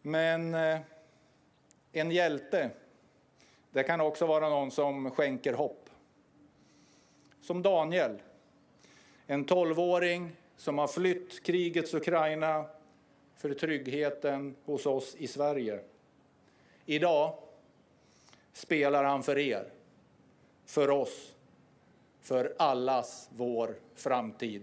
Men en hjälte, det kan också vara någon som skänker hopp. Som Daniel, en 12-åring som har flytt krigets Ukraina för tryggheten hos oss i Sverige. Idag spelar han för er, för oss, för allas vår framtid.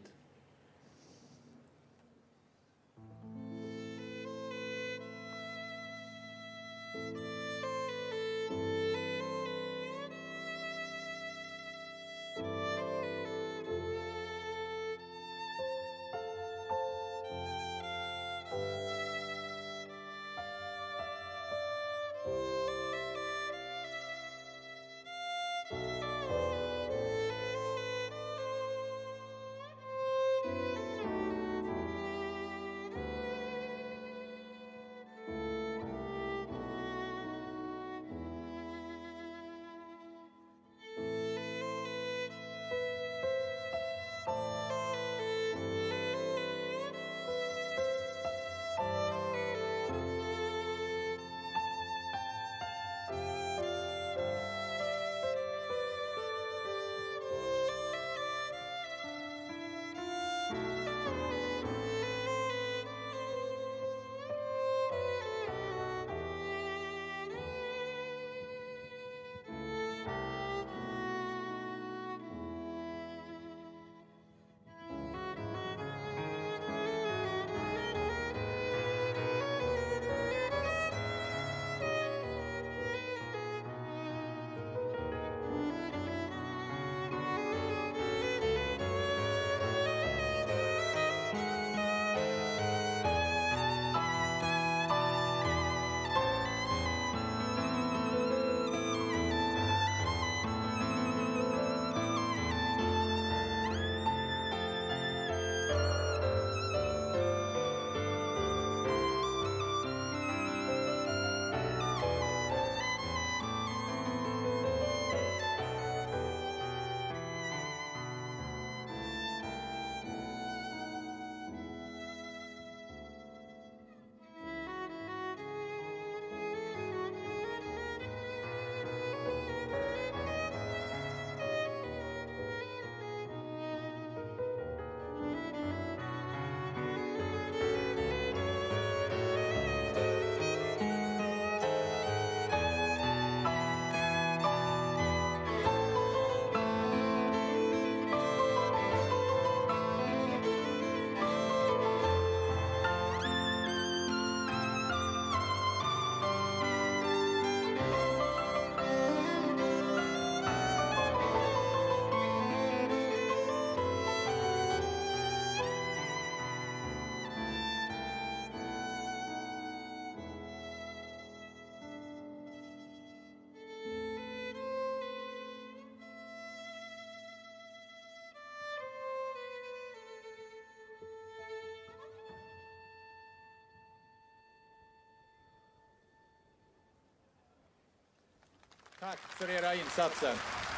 Tack för era insatser.